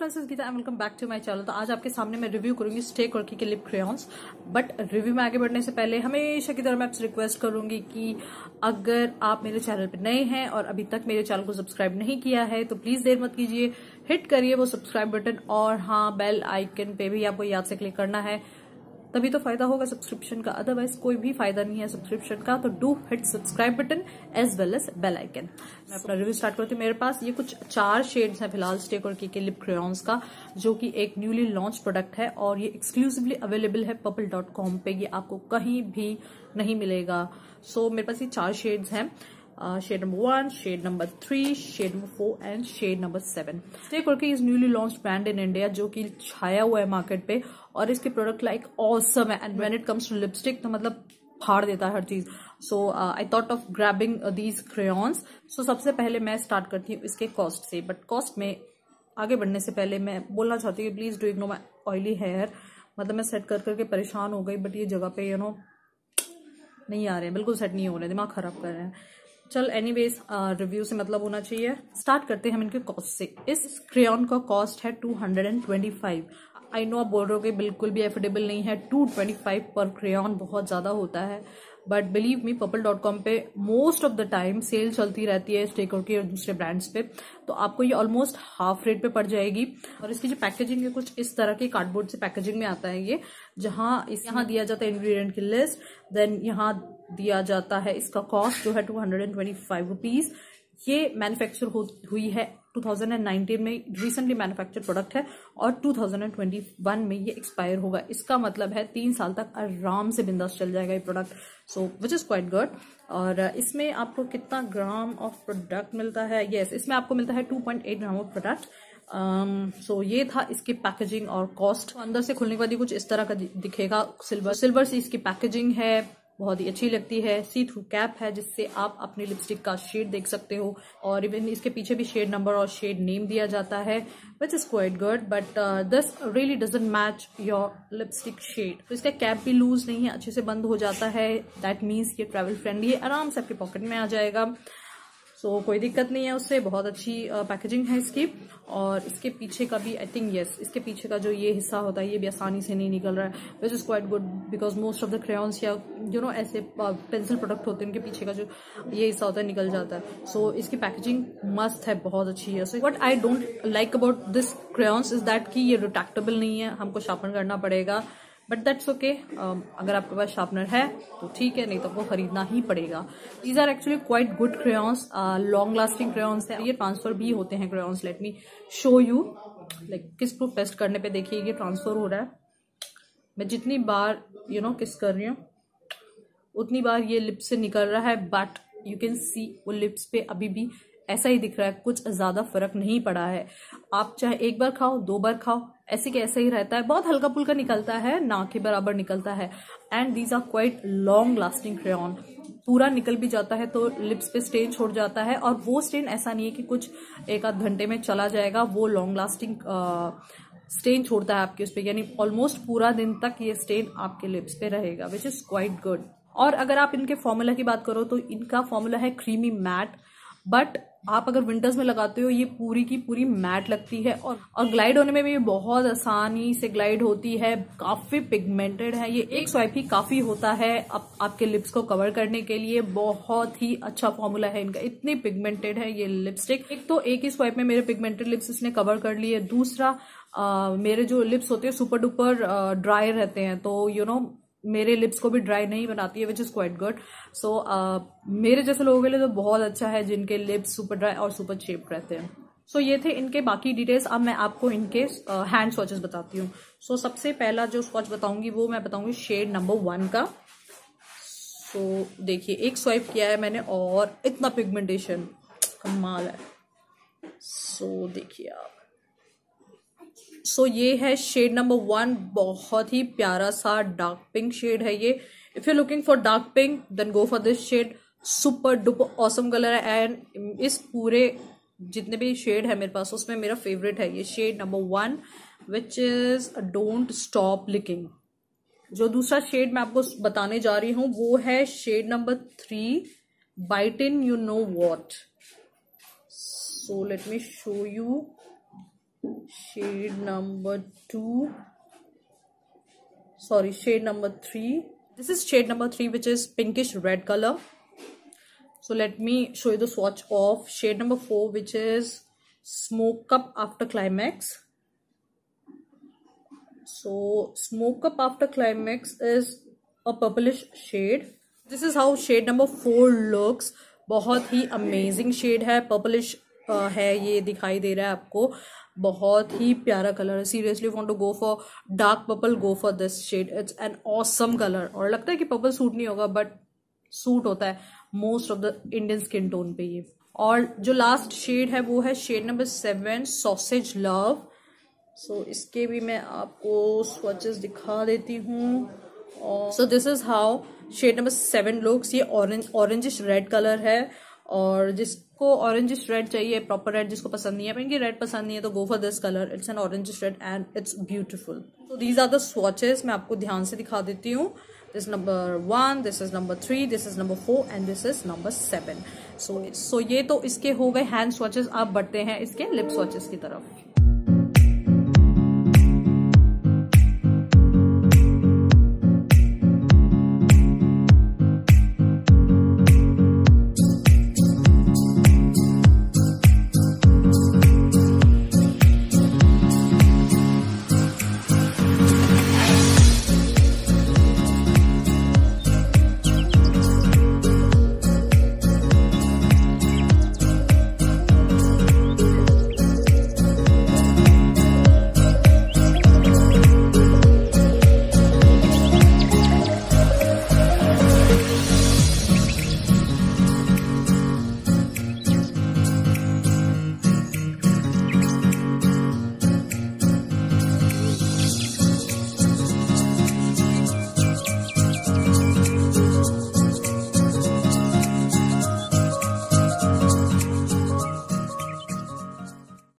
Friends, Geeta and welcome back to my channel. तो आज आपके सामने मैं रिव्यू करूंगी स्टे क्वर्की के लिप क्रेयॉन्स। बट रिव्यू में आगे बढ़ने से पहले हमेशा की तरह मैं आपसे रिक्वेस्ट करूंगी कि अगर आप मेरे चैनल पर नए हैं और अभी तक मेरे चैनल को सब्सक्राइब नहीं किया है तो प्लीज देर मत कीजिए, हिट करिए वो सब्सक्राइब बटन और हाँ बेल आइकन पे भी आपको याद से क्लिक करना है, तभी तो फायदा होगा सब्सक्रिप्शन का, अदरवाइज कोई भी फायदा नहीं है सब्सक्रिप्शन का। तो do hit subscribe button as well as bell icon. मैं अपना रिव्यू स्टार्ट करती हूँ। मेरे पास ये कुछ 4 शेड्स हैं फिलहाल स्टे क्वर्की के लिप क्रेयॉन्स का, जो कि एक न्यूली लॉन्च प्रोडक्ट है और ये एक्सक्लूसिवली अवेलेबल है purple.com पे, ये आपको कहीं भी नहीं मिलेगा। सो मेरे पास ये 4 शेड्स हैं, shade number 1, shade number 3, shade number 4 and shade number 7। Stay Quirky is newly launch brand in India जो कि छाया हुआ है मार्केट पे और इसके प्रोडक्ट लाइक ऑसम है and when it comes to lipstick तो मतलब फाड़ देता है हर चीज। So I thought of grabbing these crayons. So सबसे पहले मैं स्टार्ट करती हूँ इसके कॉस्ट से, बट कॉस्ट में आगे बढ़ने से पहले मैं बोलना चाहती हूँ please do ignore my oily hair. मतलब मैं सेट कर करके परेशान हो गई, बट ये जगह पे नहीं आ रहे हैं, बिल्कुल सेट नहीं हो रहे, दिमाग खराब कर रहे हैं। चल एनीवेज, रिव्यू से मतलब होना चाहिए। स्टार्ट करते हैं हम इनके कॉस्ट से। इस क्रेयॉन का कॉस्ट है 225। आई नो आप बोल रहे हो कि बिल्कुल भी एफोर्डेबल नहीं है, 225 पर क्रेयॉन बहुत ज्यादा होता है, बट बिलीव मी purple.com पे most of the time sale चलती रहती है स्टे क्वर्की और दूसरे ब्रांड्स पे, तो आपको ये ऑलमोस्ट हाफ रेट पे पड़ जाएगी। और इसकी जो पैकेजिंग है कुछ इस तरह की कार्डबोर्ड से पैकेजिंग में आता है ये, जहां यहाँ दिया जाता है इंग्रेडिएंट की लिस्ट, देन यहाँ दिया जाता है इसका कॉस्ट जो है 225 रुपीज। ये मैन्युफैक्चर हुई है 2019 में, रिसेंटली मैन्युफैक्चर प्रोडक्ट है और 2021 में ये एक्सपायर होगा। इसका मतलब है 3 साल तक आराम से बिंदास चल जाएगा ये product, so which is quite good. और इसमें आपको कितना ग्राम ऑफ प्रोडक्ट मिलता है? यस, इसमें आपको मिलता है 2.8 ग्राम ऑफ प्रोडक्ट। सो ये था इसकी पैकेजिंग और कॉस्ट। अंदर से खुलने के बाद कुछ इस तरह का दिखेगा, सिल्वर से इसकी पैकेजिंग है, बहुत ही अच्छी लगती है। सी थ्रू कैप है जिससे आप अपनी लिपस्टिक का शेड देख सकते हो और इवन इसके पीछे भी शेड नंबर और शेड नेम दिया जाता है, which is quite good, but this really doesn't match your lipstick shade. तो इसका कैप भी लूज नहीं है, अच्छे से बंद हो जाता है, दैट मीन्स ये ट्रैवल फ्रेंडली है, आराम से आपके पॉकेट में आ जाएगा। सो कोई दिक्कत नहीं है उससे, बहुत अच्छी पैकेजिंग है इसकी। और इसके पीछे का भी आई थिंक यस, इसके पीछे का जो ये हिस्सा होता है ये भी आसानी से नहीं निकल रहा है, which is quite good because most of the crayons या ऐसे पेंसिल प्रोडक्ट होते हैं उनके पीछे का जो ये हिस्सा होता है निकल जाता है। सो इसकी पैकेजिंग मस्त है, बहुत अच्छी है। So what I don't like about this crayons is that कि ये रिट्रैक्टेबल नहीं है, हमको शार्पन करना पड़ेगा, बट दैट्स ओके। अगर आपके पास शार्पनर है तो ठीक है, नहीं तो आपको खरीदना ही पड़ेगा। These are actually quite good crayons, long lasting crayons है। ये ट्रांसफर भी होते हैं crayons, let me show you. Like kiss proof test करने पे देखिए ये ट्रांसफर हो रहा है। मैं जितनी बार किस कर रही हूँ उतनी बार ये लिप्स से निकल रहा है, बट यू कैन सी वो लिप्स पे अभी भी ऐसा ही दिख रहा है, कुछ ज्यादा फर्क नहीं पड़ा है। आप चाहे एक बार खाओ 2 बार खाओ, ऐसे के ऐसा ही रहता है, बहुत हल्का फुल्का निकलता है, ना के बराबर निकलता है। And these are quite long lasting crayon, पूरा निकल भी जाता है तो लिप्स पे स्टेन छोड़ जाता है, और वो स्टेन ऐसा नहीं है कि कुछ 1 आध घंटे में चला जाएगा, वो लॉन्ग लास्टिंग स्टेन छोड़ता है आपके उस पे, यानी ऑलमोस्ट पूरा दिन तक ये स्टेन आपके लिप्स पे रहेगा, विच इज क्वाइट गुड। और अगर आप इनके फॉर्मूला की बात करो तो इनका फॉर्मूला है क्रीमी मैट, बट आप अगर विंटर्स में लगाते हो ये पूरी की पूरी मैट लगती है और ग्लाइड होने में भी बहुत आसानी से ग्लाइड होती है, काफी पिगमेंटेड है। ये एक स्वाइप ही काफी होता है आपके लिप्स को कवर करने के लिए, बहुत ही अच्छा फॉर्मूला है इनका, इतनी पिगमेंटेड है ये लिपस्टिक। एक तो एक ही स्वाइप में मेरे पिगमेंटेड लिप्स इसने कवर कर लिए, दूसरा मेरे जो लिप्स होते हैं सुपर डुपर ड्राई रहते हैं, तो मेरे लिप्स को भी ड्राई नहीं बनाती है, which is quite good. So मेरे जैसे लोगों के लिए तो बहुत अच्छा है जिनके लिप्स सुपर ड्राई और सुपर शेप्ड रहते हैं। सो ये थे इनके बाकी डिटेल्स। अब मैं आपको इनके हैंड स्वॉचेस बताती हूँ। सो सबसे पहला जो स्वॉच बताऊंगी वो मैं बताऊंगी शेड नंबर 1 का। सो देखिए, एक स्वाइप किया है मैंने और इतना पिगमेंटेशन कमाल है। सो देखिए आप, सो ये है शेड नंबर 1, बहुत ही प्यारा सा डार्क पिंक शेड है ये। If you looking for dark pink then go for this shade, super duper awesome colour है। एंड इस पूरे जितने भी शेड है मेरे पास उसमें मेरा फेवरेट है ये shade number 1, which is don't stop licking. जो दूसरा शेड मैं आपको बताने जा रही हूँ वो है shade number 3, bitin, you know what। So let me show you shade number 2, sorry, shade number 3. This is shade number 3, which is pinkish red color. So let me show you the swatch of shade number 4, which is smokeup after climax. So smokeup after climax is a purplish shade. This is how shade number 4 looks. बहुत ही amazing shade है, purplish है, ये दिखाई दे रहा है आपको, बहुत ही प्यारा कलर है. Seriously want to go for dark purple, go for this shade. It's an awesome colour. और लगता है कि पर्पल सूट नहीं होगा, बट सूट होता है most of the Indian skin tone पे ये. और जो लास्ट शेड है वो है shade number 7, sausage love. So इसके भी मैं आपको स्वॉचेस दिखा देती हूँ. So this is how shade number 7 looks. ये ऑरेंजिश रेड कलर है, और जिसको ऑरेंजिश रेड चाहिए, प्रॉपर रेड जिसको पसंद नहीं है, पिंकी रेड पसंद नहीं है, तो go for this colour. It's an orangish red and it's beautiful. So these are the swatches. मैं आपको ध्यान से दिखा देती हूँ. This number 1, this is number 3, this is number 4 and this is number 7. So ये तो इसके हो गए हैंड स्वॉचेस. आप बढ़ते हैं इसके लिप स्वॉचेस की तरफ.